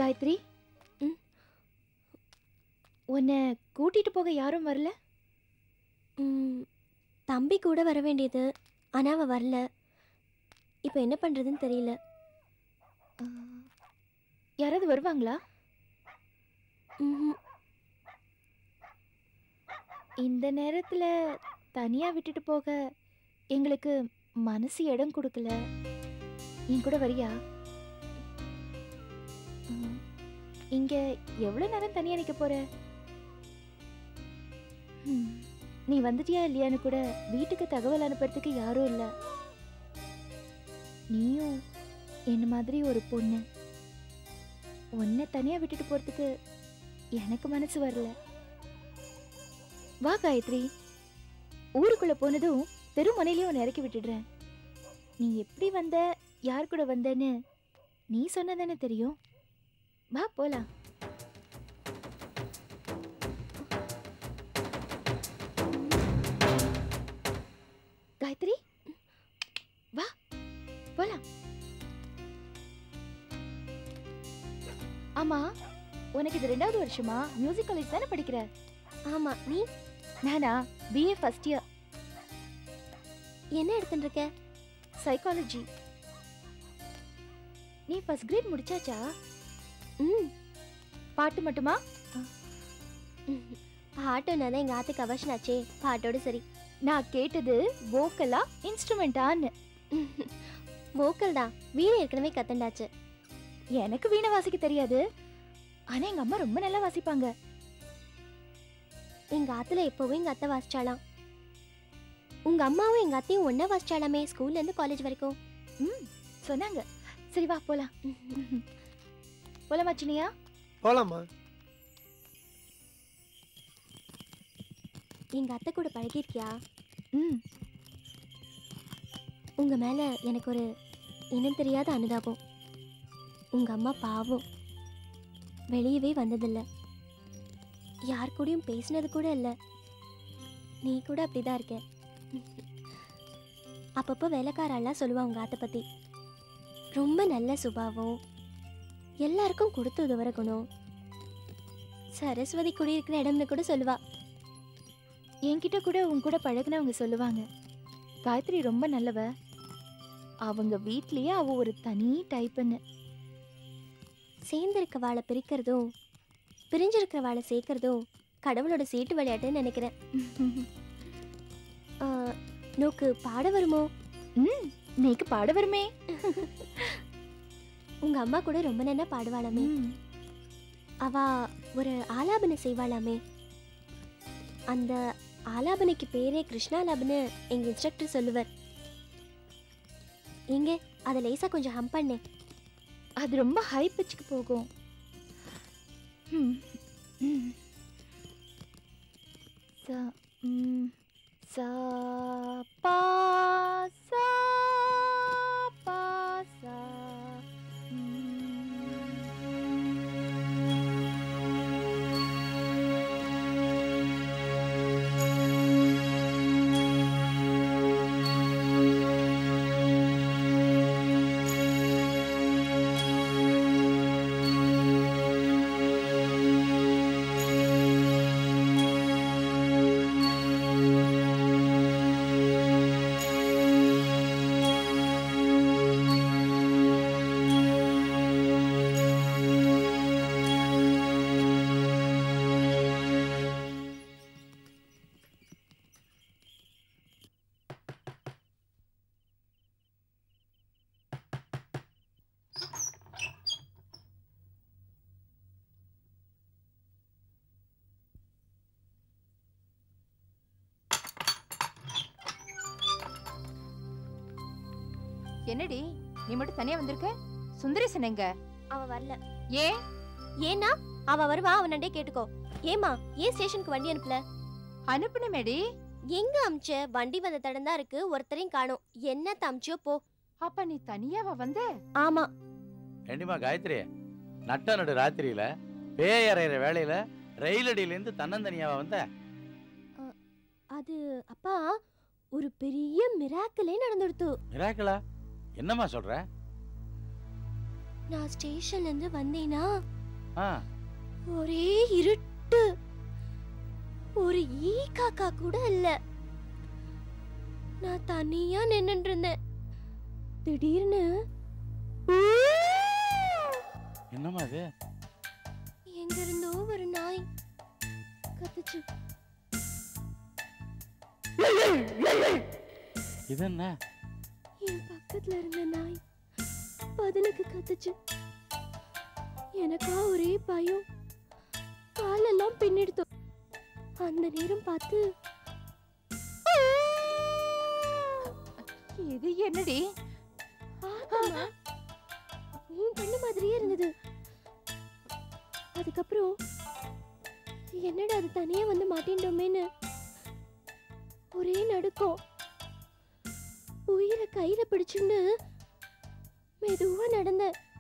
காயத்ரி, உன்னை கூட்டிட்டு போக யாரும் வரல? தம்பி கூட வர வேண்டியது, ஆனா அவ வரல. இப்போ என்ன பண்றதுன்னு தெரியல. யாராவது வருவாங்களா? இந்த நேரத்துல தனியா விட்டுட்டு போக எங்களுக்கு மனசு இடம் கொடுக்கல. என் கூட வரியா? இங்க எவ்வளவு நேரம் தனியா நிக்க போற? நீ வந்துட்டியா இல்லையான்னு கூட வீட்டுக்கு தகவல் அனுப்புறதுக்கு யாரும் இல்ல. நீயும் என்ன மாதிரி ஒரு பொண்ணு, உன்னை தனியா விட்டுட்டு போறதுக்கு எனக்கு மனசு வரல. வா காயத்ரி, ஊருக்குள்ள போனதும் தெருமனையிலயும் உன்னை இறக்கி விட்டுடுறேன். நீ எப்படி வந்த, யார் கூட வந்தன்னு நீ சொன்னதானே தெரியும். வா போலாம். காயத்ரி வா போலாம். ஆமா, உனக்கு இது 2வது வருஷமா? மியூசிக் காலேஜ் தானே படிக்கிற? ஆமா. நீ? நானா BA ஃபர்ஸ்ட் இயர். என்ன எடுத்துட்டு இருக்க? சைக்காலஜி. நீ ஃபர்ஸ்ட் கிரேட் முடிச்சாச்சா? பாட்டு மட்டுமா? பாட்டுனா தான் எங்க ஆத்துக்கு அவசியமாச்சே. பாட்டோடு சரி. நான் கேட்டது வோக்கலா இன்ஸ்ட்ருமெண்டான்னு. வோக்கல் தான். வீணை ஏற்கனவே கத்தண்டாச்சு. எனக்கு வீணை வாசிக்க தெரியாது, ஆனா எங்க அம்மா ரொம்ப நல்லா வாசிப்பாங்க. எங்க ஆத்துல எப்பவும் எங்க அத்தை வாசிச்சாலாம். உங்க அம்மாவும் எங்க அத்தையும் ஒன்னா வாசிச்சாலாமே ஸ்கூல்ல இருந்து காலேஜ் வரைக்கும். சொன்னாங்க. சரி வா போலாம். போலாமா சினியா? போலாமா. எங்க அத்தை கூட பழகிருக்கியா? உங்க மேல எனக்கு ஒரு இனம் தெரியாத அனுதாபம். உங்க அம்மா பாவம், வெளியவே வந்ததில்லை, யார் கூடயும் பேசினது கூட இல்லை. நீ கூட அப்படிதான் இருக்க. அப்பப்போ வேலைக்காரெல்லாம் சொல்லுவா உங்க ஆத்தை பத்தி. ரொம்ப நல்ல சுபாவம், எல்லாருக்கும் கொடுத்து உதவுற குணம், சரஸ்வதி குடியிருக்கிற இடம்னு கூட சொல்லுவா. என்கிட்ட கூட உன் கூட பழகுனவங்க சொல்லுவாங்க, காயத்ரி ரொம்ப நல்லவ, அவங்க வீட்லயே அவ ஒரு தனி டைப்புன்னு. சேர்ந்திருக்க வாழை பிரிக்கிறதும் பிரிஞ்சிருக்கிற வாழை சேர்க்கறதும் கடவுளோட சீட்டு விளையாட்டுன்னு நினைக்கிறேன். நோக்கு பாட வருமோ? நீக்கு பாட வருமே. உங்க அம்மா கூட ரொம்ப நல்லா பாடுவாளாமே. அவ ஒரு ஆலாபனை செய்வாளாமே. அந்த ஆலாபனைக்கு பேரே கிருஷ்ணாலாபன்னு எங்க இன்ஸ்ட்ரக்டர் சொல்லுவார். எங்க அதை லேசா கொஞ்சம் ஹம் பண்ணே. அது ரொம்ப ஹை பிச்சுக்கு போகும். சா பா சா பா சா. என்னடி நீ மட்டும் தனியா வந்திருக்க? சுந்தரேசன் எங்க? அவ வரல. ஏன்? ஏன்னா அவ வருவா, அவனண்டே கேட்டுக்கோ. ஏமா ஏன் ஸ்டேஷனுக்கு வண்டி அனுப்பல? அனுப்புனமேடி. எங்க அம்ச்ச? வண்டி வந்த தடம் தான் இருக்கு, ஒருத்தரையும் காணோம். என்ன தம்ச்சியோ போ. அப்ப நீ தனியாவா வந்த? ஆமா. ஏண்டிமா காயத்ரி, நட்ட நடு ராத்திரியில பேய் அறையிற வேலையில ரயில் அடியில இருந்து தன்னந்தனியாவா வந்த? அது அப்பா ஒரு பெரிய மிராக்கிளே நடந்துடுத்து. மிராக்கிளா? என்னம்மா சொல்ற? நான் ஸ்டேஷன்ல இருந்து வந்தேனா ஒரே இருட்டு, ஒரு ஈ காக்கா கூட இல்ல. நான் தனியா நின்னுட்டு இருந்தேன். திடீர்னு என்னம்மா அது? எங்க இருந்தோ ஒரு நாய் கத்துச்சு. இது என்ன? என் பக்கத்துல இருந்த நாய் பதிலுக்கு கத்துச்சு. எனக்கா ஒரே பயம், காலெல்லாம் பின்னிடுத்து. அந்த நேரம் பார்த்து இது என்னடி? உன் கண்ணு மாதிரியே இருந்தது. அதுக்கப்புறம் என்னடா அது தனியா வந்து மாட்டின்றோமேன்னு ஒரே நடுக்கம். உயிரை கையில பிடிச்சுன்னு மெதுவா நடந்த.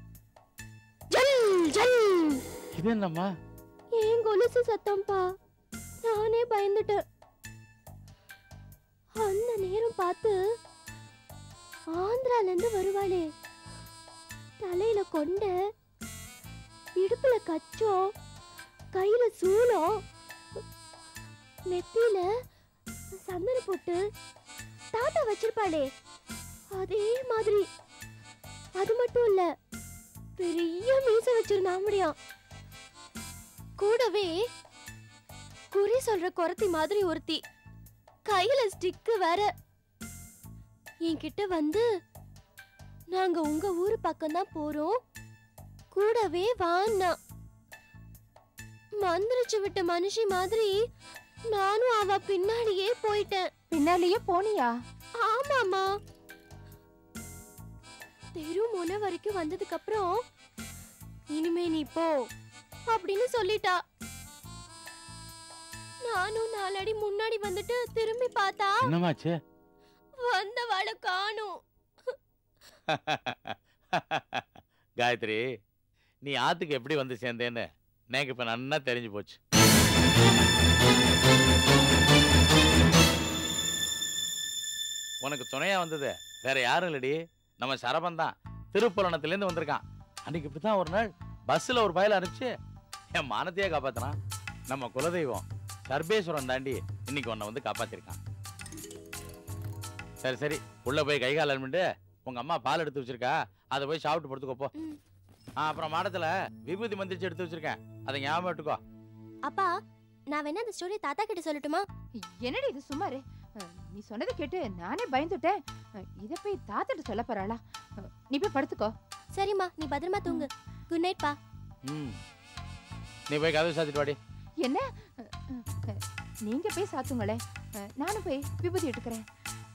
இது என்னம்மா? ஏன் கொலுசு சத்தம்பா. நானே பயந்துட்டேன். அந்த நேரம் பார்த்து ஆந்திரால இருந்து வருவாளே, தலையில கொண்ட, இடுப்புல கச்சம், கையில சூலம், நெத்தியில சந்தன போட்டு தாத்தா வச்சிருப்பாளே, அதே மாதிரி. அது மட்டும் இல்ல, பெரிய மீசை வச்சிருந்தா முடியும். கூடவே குறி சொல்ற குரத்தி மாதிரி ஒருத்தி, கையில ஸ்டிக்கு வேற. என்கிட்ட வந்து, நாங்க உங்க ஊரு பக்கம் தான் போறோம், கூடவே வான்னா. மந்திரிச்சு விட்ட மனுஷி மாதிரி நானும் அவ பின்னாடியே போயிட்டேன். பின்னாலேயே போனியா? ஆமாமா. தெரு முனை வரைக்கும் வந்ததுக்கு அப்புறம், இனிமே நீ போ அப்படின்னு சொல்லிட்டா. நானும் 4 அடி முன்னாடி வந்துட்டு திரும்பி பார்த்தா என்னமாச்சு? வந்தவள காணோம். காயத்ரி, நீ ஆத்துக்கு எப்படி வந்து சேர்ந்தேன்னு எனக்கு இப்ப நன்னா தெரிஞ்சு போச்சு. உனக்கு துணையா வந்தது வேற யாரும் இல்லடி, நம்ம சரபன் தான். திருப்புலனத்திலேருந்து வந்திருக்கான். அன்னைக்கு இப்படித்தான் ஒரு நாள் பஸ்ல ஒரு பயல அனுப்பிச்சு என் மானத்தையே காப்பாத்தினான். நம்ம குலதெய்வம் சர்பேஸ்வரன் தாண்டி இன்னைக்கு உன்னை வந்து காப்பாத்திருக்கான். சரி சரி, உள்ள போய் கை கால் அலம்பிட்டு உங்க அம்மா பால் எடுத்து வச்சிருக்கா, அதை போய் சாப்பிட்டு படுத்துக்கோ. அப்புறம் மாடத்துல விபூதி மந்திரிச்சு எடுத்து வச்சிருக்கேன், அதை ஞாபகம் விட்டுக்கோ. அப்பா, நான் வேணா அந்த ஸ்டோரி தாத்தா கிட்ட சொல்லட்டுமா? என்னடி இது சும்மாரு? நீ சொன்னதை கேட்டு நானே பயந்துட்டேன். இத போய் தாத்தாட்ட சொல்ல போறாளா? நீ போய் படுத்துக்கோ. சரிம்மா, நீ பத்திரமா தூங்கு. குட் நைட் பா. நீ போய் கதவு சாத்திட்டு வாடி. என்ன? நீங்க போய் சாத்துங்களே, நானும் போய் விபூதி எடுக்கிறேன்.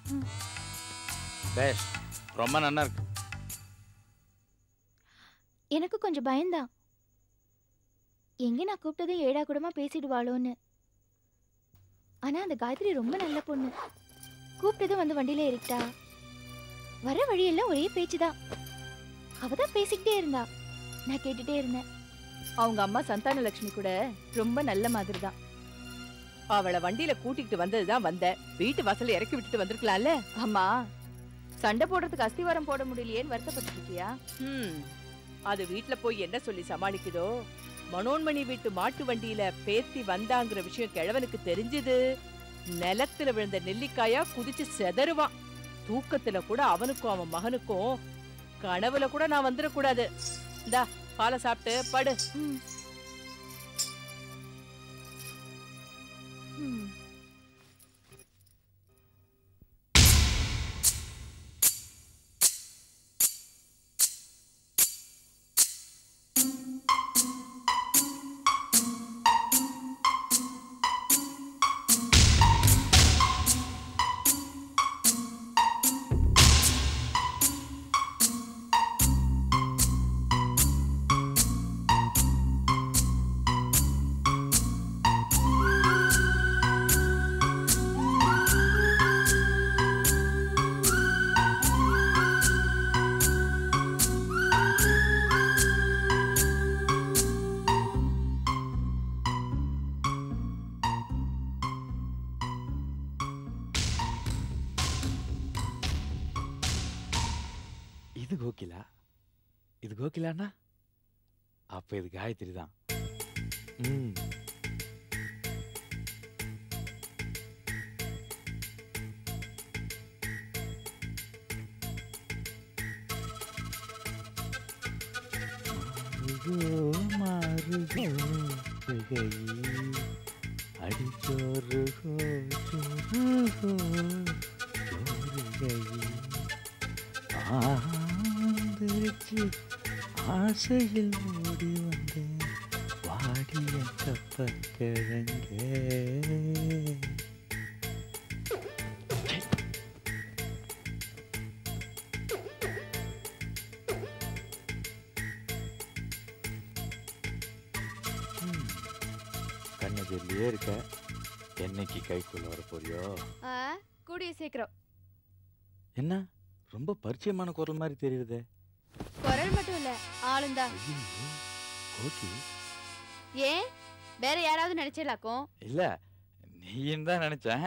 பேஷ், ரொம்ப நல்லா இருக்கு. எனக்கு கொஞ்சம் பயம்தான். எங்க நான் கூப்பிட்டதே ஏடா கூடமா பேசிடுவாளோன்னு. ஆனா அந்த காயத்ரி ரொம்ப நல்ல பொண்ணு. கூப்பிட்டதும் வந்து வண்டியில ஏறிட்டா. வர வழியெல்லாம் ஒரே பேச்சுதான். அவதான் பேசிக்கிட்டே இருந்தா, நான் கேட்டுட்டே இருந்தேன். அவங்க அம்மா சந்தான லட்சுமி கூட ரொம்ப நல்ல மாதிரி தான். அவளை வண்டியில கூட்டிட்டு வந்ததுதான் வந்த. வீட்டு வாசல்ல இறக்கி விட்டுட்டு வந்திருக்கலாம்ல. அம்மா, சண்டை போடுறதுக்கு அஸ்திவாரம் போட முடியலையேன்னு வருத்தப்பட்டு இருக்கியா? அது வீட்டுல போய் என்ன சொல்லி சமாளிக்குதோ. மனோன்மணி வீட்டு மாட்டு வண்டியில பேத்தி வந்தாங்கிற விஷயம் கிழவனுக்கு தெரிஞ்சது. நிலத்துல விழுந்த நெல்லிக்காயா குதிச்சு செதறுவான். தூக்கத்துல கூட அவனுக்கும் அவன் மகனுக்கும், கனவுல கூட நான் வந்துடக்கூடாது. இந்தா பாலை சாப்பிட்டு படு. இது கோகிலா. இது கோகிலானா அப்ப இது காயத்ரி தான். ஆசையில் ஓடி வந்தேன் வாடிய கப்பக்கிழங்கே. கண்ணதிலேயே இருக்க, என்னைக்கு கைக்குள்ள வர போறியோ? கூடிய சீக்கிரம். என்ன ரொம்ப பரிச்சயமான குரல் மாதிரி தெரியுது. குரல் மட்டும் இல்ல, ஆளுந்தா. ஓகே. ஏன் வேற யாராவது நினைச்சலாக்கும்? இல்ல, நீயும் தான் நினைச்சேன்.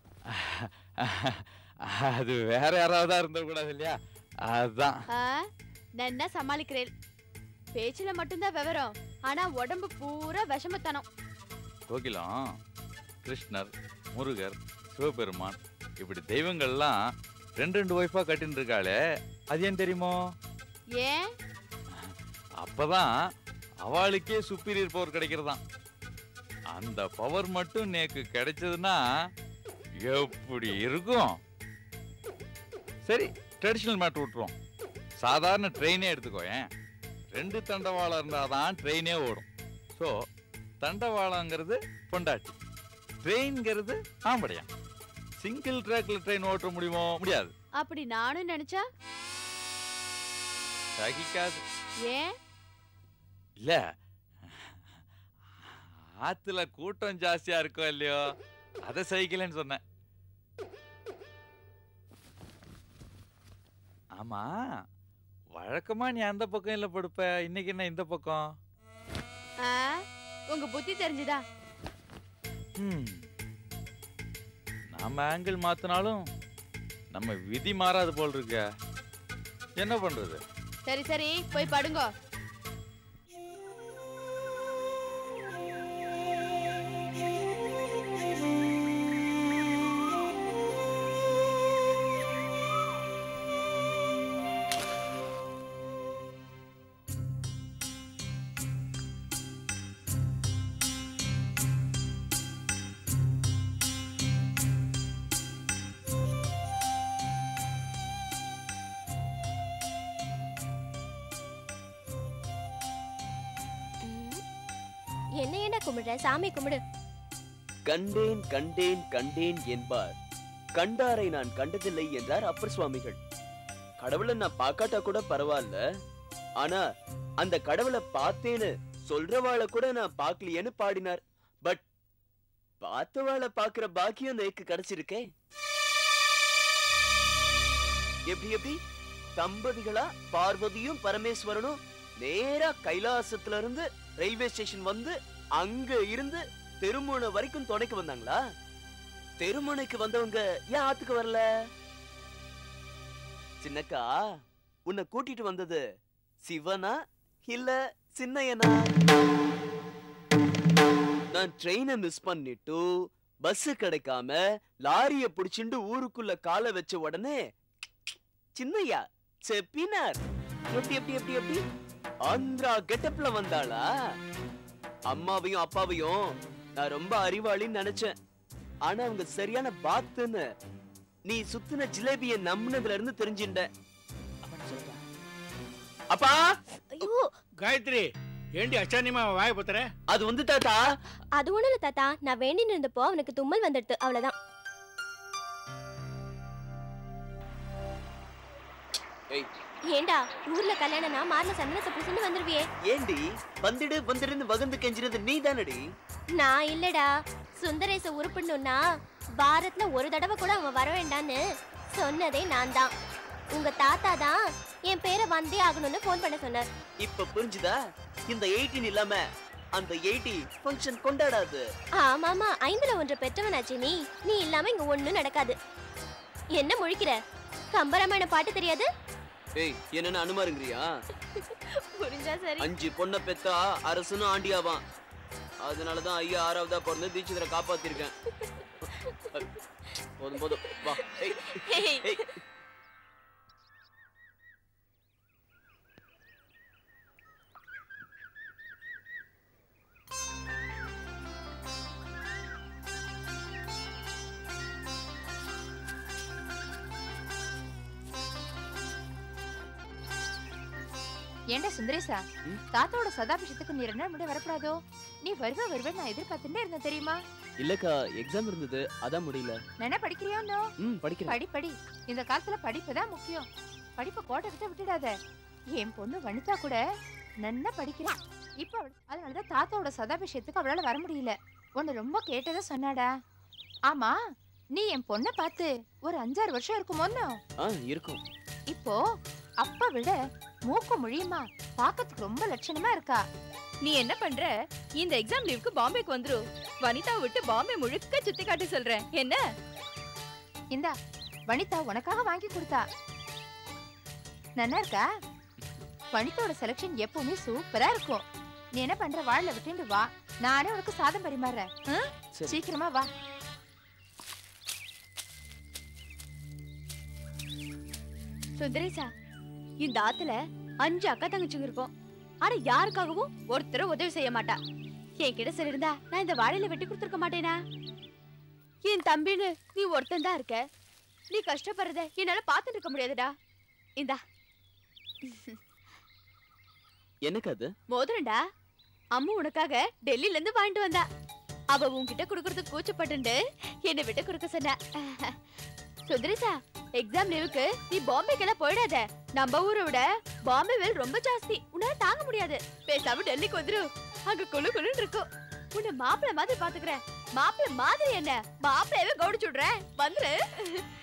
அது வேற யாராவது இருந்த கூடாது இல்லையா, அதுதான். நன்னா சமாளிக்கிறேன். பேச்சுல மட்டும்தான் விவரம், ஆனா உடம்பு பூரா விஷமத்தனம். கோகிலம், கிருஷ்ணர், முருகர், சிவபெருமான் இப்படி தெய்வங்கள்லாம் ரெண்டு ஒய்ஃபா கட்டின்னு இருக்காளே, அது ஏன் தெரியுமோ? ஏன்? அப்பதான் அவளுக்கே சுப்பீரியர் பவர் கிடைக்கிறதாம். அந்த பவர் மட்டும் நேக்கு கிடைச்சதுன்னா எப்படி இருக்கும்? சரி, ட்ரெடிஷனல் மேட்டர் விட்டுருவோம். சாதாரண ட்ரெயினே எடுத்துக்கோ. ஏன், 2 தண்டவாளம் இருந்தாதான் ட்ரெயினே ஓடும். ஸோ தண்டவாளங்கிறது பொண்டாட்டி, ட்ரெயின்ங்கிறது ஆம்படையா. சிங்கிள் ட்ராக்ல ட்ரெயின் ஓட்ட முடியுமோ? முடியாது. அப்படி நானும் நினைச்சா சகிக்காது. ஏன்? இல்ல, ஆத்துல கூட்டம் ஜாஸ்தியா இருக்கோ இல்லையோ, அத சகிக்கலன்னு சொன்னேன். ஆமா, வழக்கமா நீ அந்த பக்கம் இல்ல படுப்ப, இன்னைக்கு என்ன இந்த பக்கம்? உங்க புத்தி தெரிஞ்சுதா? நாம ஆங்கிள் மாத்தினாலும் நம்ம விதி மாறாது போல் இருக்க. என்ன பண்றது? சரி சரி, போய் படுங்க. என்ன என்ன கும்பிடுற? சாமி கும்பிடு. கண்டேன் கண்டேன் கண்டேன் என்பார், கண்டாரை நான் கண்டதில்லை என்றார் அப்பர் சுவாமிகள். கடவுளை நான் பார்க்காட்டா கூட பரவாயில்ல, ஆனா அந்த கடவுளை பார்த்தேன்னு சொல்றவாளை கூட நான் பார்க்கலையேன்னு பாடினார். பட் பார்த்தவாளை பார்க்கிற பாக்கியம் எனக்கு கிடைச்சிருக்கே. எப்படி தம்பதிகளா பார்வதியும் பரமேஸ்வரனும் நேரா கைலாசத்துல இருந்து ரயில்வே ஸ்டேஷன் வந்து அங்க இருந்து தெருமுனை வரைக்கும் துணைக்கு வந்தாங்களா? தெருமுனைக்கு வந்தவங்க ஏன் ஆத்துக்கு வரல? சின்னக்கா, உன்னை கூட்டிட்டு வந்தது சிவனா இல்ல சின்னையனா? நான் ட்ரெயினை மிஸ் பண்ணிட்டு பஸ் கிடைக்காம லாரிய புடிச்சுண்டு ஊருக்குள்ள காலை வச்ச உடனே சின்னையா செப்பினார். எப்படி ஆந்திரா கெட்டப்ல வந்தாளா? அம்மாவையும் அப்பாவையும் நான் ரொம்ப அறிவாளின்னு நினைச்சேன், ஆனா அவங்க சரியான பாத்துன்னு நீ சுத்தின ஜிலேபிய நம்பினதுல இருந்து தெரிஞ்சுட்டேன். அப்பா! ஐயோ காயத்ரி, ஏண்டி அச்சானியமா வாய பத்துற? அது வந்து தாத்தா, அது ஒண்ணும் இல்ல தாத்தா, நான் வேண்டி இருந்தப்போ அவனுக்கு தும்மல் வந்துடுது, அவ்வளவுதான். ஏண்டா, ஊர்ல கல்யாணம்னா மார்ல சந்தனத்தை பூசின்னு வந்துருவியே. ஏண்டி வந்துடுன்னு வகுந்து கெஞ்சினது நீ தானடி? நான் இல்லடா, சுந்தரேச உருப்பிடணும்னா வாரத்துல ஒரு தடவை கூட அவன் வர வேண்டான்னு சொன்னதே நான் தான். உங்க தாத்தா தான் என் பேரை வந்தே ஆகணும்னு போன் பண்ண சொன்னார். இப்ப புரிஞ்சுதா? இந்த 18 இல்லாம அந்த 80 ஃபங்க்ஷன் கொண்டாடாது. ஆமாமா, 5ல் 1 பெற்றவனாச்சு நீ. நீ இல்லாம இங்க ஒண்ணும் நடக்காது. என்ன முழிக்கிற? கம்பராமாயண பாட்டு தெரியாது? ஏய், என்னன்னு அனுமாருங்கறியா? புரிஞ்சா சரி. 5 பொண்ணை பெத்தா அரசனும் ஆண்டியாவான். அதனாலதான் ஐயா 6வதா பிறந்து தீட்சிதரை காப்பாத்திருக்கேன். போதும் போதும் வா. ஏண்டா சுந்தரேசா, தாத்தாவோட சதாபிஷத்துக்கு நீ 2 நாள் முன்னாடி வரக்கூடாதோ? நீ வருவேன் நான் எதிர்பார்த்துட்டே இருந்தேன் தெரியுமா? இல்லக்கா, எக்ஸாம் இருந்தது, அதான் முடியல. என்ன படிக்கிறியோன்னோ? படிக்கிறேன். படி. இந்த காலத்துல படிப்பு தான் முக்கியம். படிப்பை கோட்டை கிட்ட விட்டுடாத. என் பொண்ணு வனிதா கூட நன்னா படிக்கிறா. இப்ப அதனாலதான் தாத்தாவோட சதாபிஷேகத்துக்கு அவளால வர முடியல. உன்னை ரொம்ப கேட்டதா சொன்னாடா. ஆமா, நீ என் பொண்ணை பார்த்து ஒரு 5-6 வருஷம் இருக்குமோன்னு? இருக்கும். இப்போ அப்பா விட மூக்கு மொழியுமா பாக்கிறதுக்கு ரொம்ப லட்சணமா இருக்கா. நீ என்ன பண்ற? இந்த எக்ஸாம் லீவுக்கு பாம்பேக்கு வந்துரு. வனிதா விட்டு பாம்பே முழுக்க சுத்தி காட்டி சொல்றேன். என்ன? இந்தா, வனிதா உனக்காக வாங்கி கொடுத்தா. நல்லா இருக்கா? வனிதாவோட செலக்ஷன் எப்பவுமே சூப்பரா இருக்கும். நீ என்ன பண்ற? வாழல விட்டுண்டு வா, நானே உனக்கு சாதம் பரிமாறேன். சீக்கிரமா வா. சுந்தரேசா, இந்த ஆத்துல 5 அக்கா தங்கச்சிங்க இருப்போம். ஆனா யாருக்காகவும் ஒருத்தர் உதவி செய்ய மாட்டா. என்கிட்ட சொல்லிருந்தா நான் இந்த வாழையில வெட்டி கொடுத்துருக்க மாட்டேனா? என் தம்பின்னு நீ ஒருத்தன் தான் இருக்க. நீ கஷ்டப்படுறத என்னால பாத்துட்டு இருக்க முடியாதுடா. இந்தா. எனக்கு அது மோதிரண்டா. அம்மா உனக்காக டெல்லில இருந்து வாங்கிட்டு வந்தா. அவ உன்கிட்ட குடுக்கறதுக்கு கூச்சப்பட்டு என்னை விட்டு கொடுக்க சொன்ன. சுந்தரேசா, எக்ஸாம் லீவுக்கு நீ பாம்பேக்கெல்லாம் போயிடாத. நம்ம ஊரை விட பாம்பே வெயில் ரொம்ப ஜாஸ்தி. உன்னால தாங்க முடியாது. பேசாம டெல்லிக்கு வந்துரு. அங்க குளு குளுன்னு இருக்கும். உன்னை மாப்பிள்ளை மாதிரி பாத்துக்கிறேன். மாப்பிள்ளை மாதிரி என்ன? மாப்பிள்ளையவே கவுடிச்சு விடுறேன். வந்துரு.